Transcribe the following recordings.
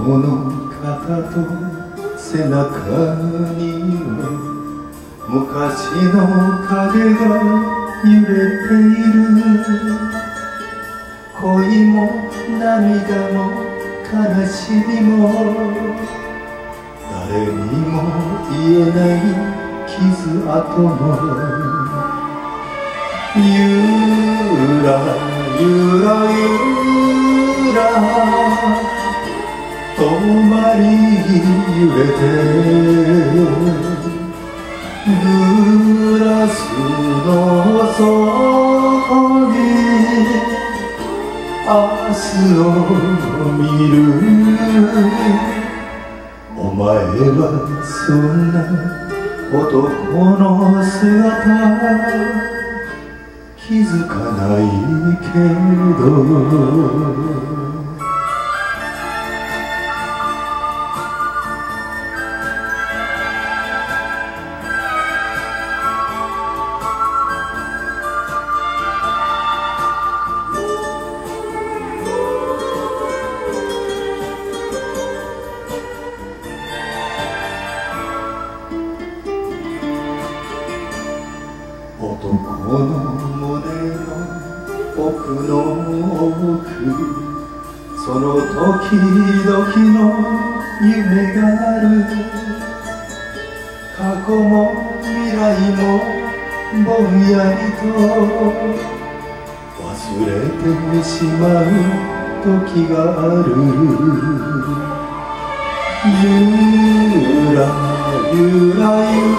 の肩と背中には昔の影が揺れている。恋も涙も悲しみも誰にも言えない傷跡もゆらゆらゆら遠回り揺れてグラスの底に明日を見る。お前はそんな男の姿気づかないけど男の胸の奥の奥その時々の夢がある。過去も未来もぼんやりと忘れてしまう時がある。ゆらゆらゆ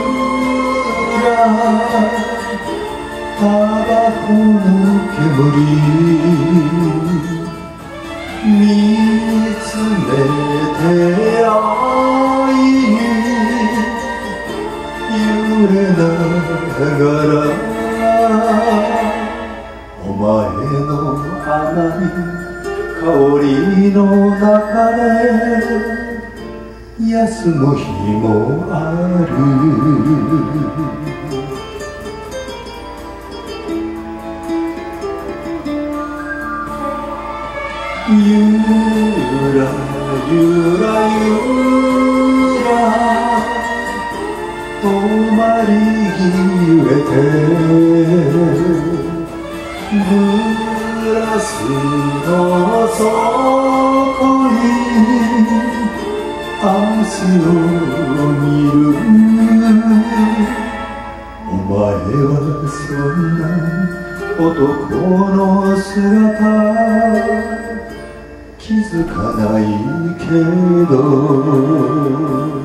らタバコの煙見つめて愛に揺れながらお前の甘い香りの中で休む日もある。ゆらゆらゆら遠回り揺れてグラスの底に明日を見る。お前はそんな男の姿気づかないけど